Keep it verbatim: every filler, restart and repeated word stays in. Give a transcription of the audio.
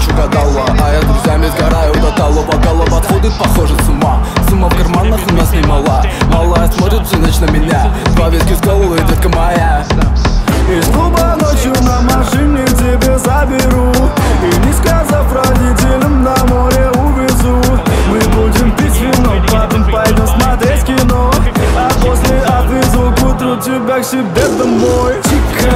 ночь угадала, а я друзьями сгораю до талого. Голова отходит, похоже, с ума. Сумма в карманах у нас немала. Малая смотрит всю ночь на меня. Два виски с головы, детка моя. Из клуба ночью на машине тебе заберу, и не сказав родителям, на море увезу. Мы будем пить вино, потом пойдем смотреть кино, а после отвезу к утру тебя к себе